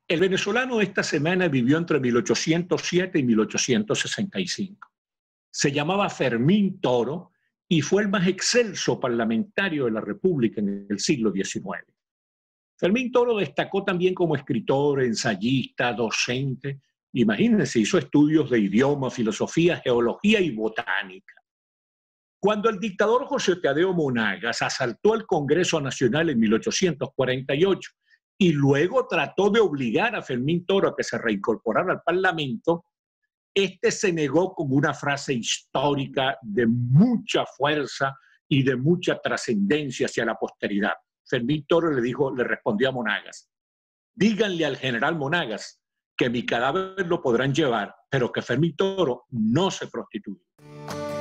El venezolano esta semana vivió entre 1807 y 1865. Se llamaba Fermín Toro y fue el más excelso parlamentario de la República en el siglo XIX. Fermín Toro destacó también como escritor, ensayista, docente. Imagínense, hizo estudios de idioma, filosofía, geología y botánica. Cuando el dictador José Tadeo Monagas asaltó el Congreso Nacional en 1848 y luego trató de obligar a Fermín Toro a que se reincorporara al Parlamento, este se negó con una frase histórica de mucha fuerza y de mucha trascendencia hacia la posteridad. Fermín Toro le respondió a Monagas: díganle al general Monagas que mi cadáver lo podrán llevar, pero que Fermín Toro no se prostituye.